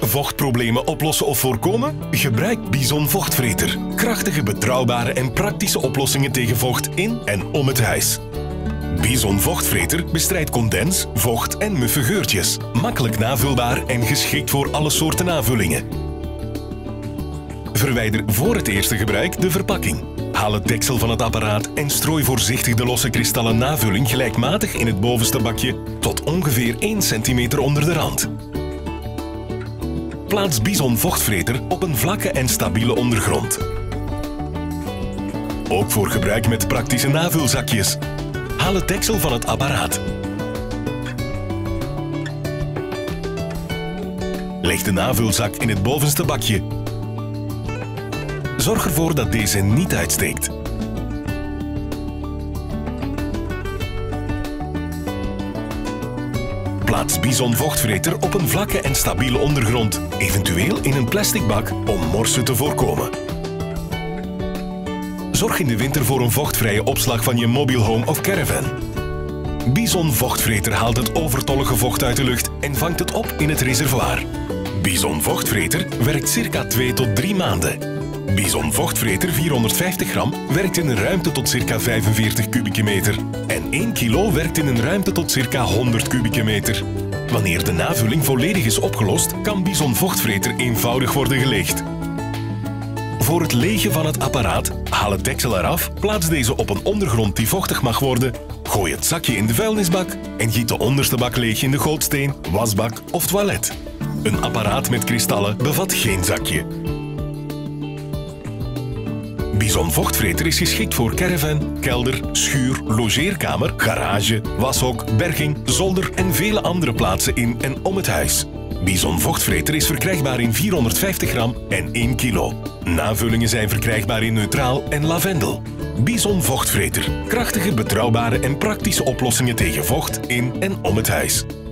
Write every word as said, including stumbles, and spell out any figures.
Vochtproblemen oplossen of voorkomen? Gebruik Bison Vochtvreter. Krachtige, betrouwbare en praktische oplossingen tegen vocht in en om het huis. Bison Vochtvreter bestrijdt condens, vocht en muffe geurtjes. Makkelijk navulbaar en geschikt voor alle soorten aanvullingen. Verwijder voor het eerste gebruik de verpakking. Haal het deksel van het apparaat en strooi voorzichtig de losse kristallen navulling gelijkmatig in het bovenste bakje tot ongeveer één centimeter onder de rand. Plaats Bison Vochtvreter op een vlakke en stabiele ondergrond. Ook voor gebruik met praktische navulzakjes. Haal het deksel van het apparaat. Leg de navulzak in het bovenste bakje. Zorg ervoor dat deze niet uitsteekt. Plaats Bison Vochtvreter op een vlakke en stabiele ondergrond, eventueel in een plastic bak om morsen te voorkomen. Zorg in de winter voor een vochtvrije opslag van je mobielhome of caravan. Bison Vochtvreter haalt het overtollige vocht uit de lucht en vangt het op in het reservoir. Bison Vochtvreter werkt circa twee tot drie maanden. Bison Vochtvreter vierhonderdvijftig gram werkt in een ruimte tot circa vijfenveertig kubieke meter en één kilo werkt in een ruimte tot circa honderd kubieke meter. Wanneer de navulling volledig is opgelost, kan Bison Vochtvreter eenvoudig worden geleegd. Voor het legen van het apparaat, haal het deksel eraf, plaats deze op een ondergrond die vochtig mag worden, gooi het zakje in de vuilnisbak en giet de onderste bak leeg in de gootsteen, wasbak of toilet. Een apparaat met kristallen bevat geen zakje. Bison Vochtvreter is geschikt voor caravan, kelder, schuur, logeerkamer, garage, washok, berging, zolder en vele andere plaatsen in en om het huis. Bison Vochtvreter is verkrijgbaar in vierhonderdvijftig gram en één kilo. Navullingen zijn verkrijgbaar in neutraal en lavendel. Bison Vochtvreter. Krachtige, betrouwbare en praktische oplossingen tegen vocht in en om het huis.